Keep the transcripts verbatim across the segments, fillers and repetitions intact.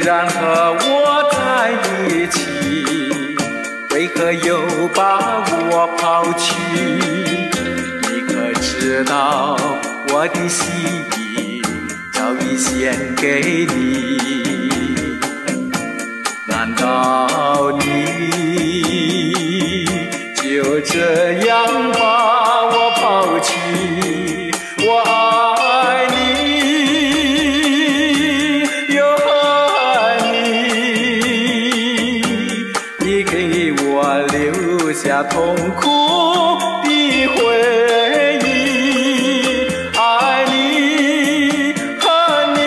然和我在一起，为何又把我抛弃？你可知道我的心意早已献给你？难道你就这样把我抛弃？我爱你又恨你，你给我留下痛苦的回忆。爱你恨你，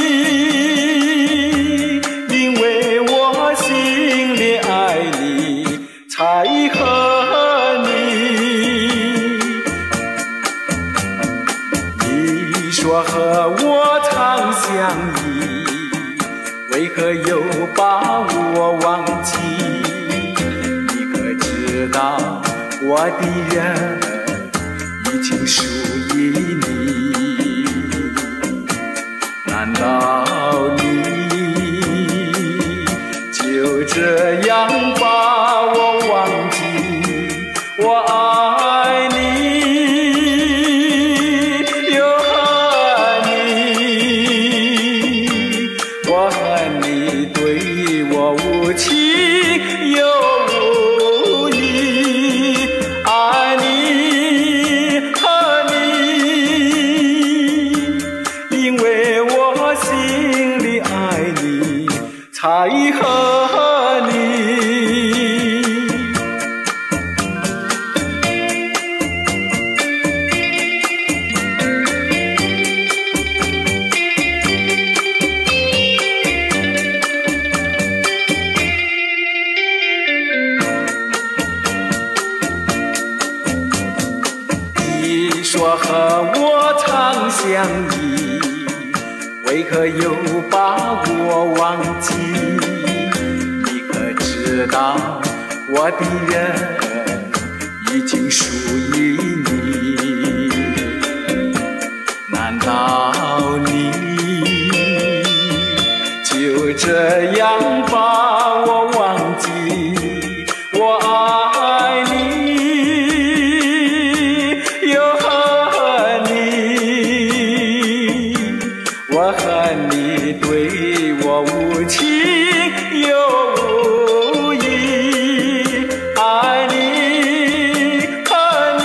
因为我心里爱你才恨你。你说和我常相依，为何又把我忘记？你可知道我的人已经属于你？难道你就这样把我忘记？我爱你又恨你，我恨你对我无情又无义。爱你恨你，因为我心里爱你才恨你。你说和我常相依，为何又把我忘记？你可知道我的人已经属于你？难道你就这样把我忘记？我爱你又恨你，我恨你对我无情又无义。爱你恨你，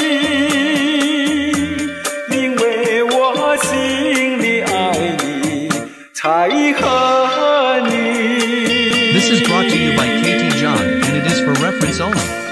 因为我心里爱你才恨你。 This is brought to you by K T John, and it is for reference only.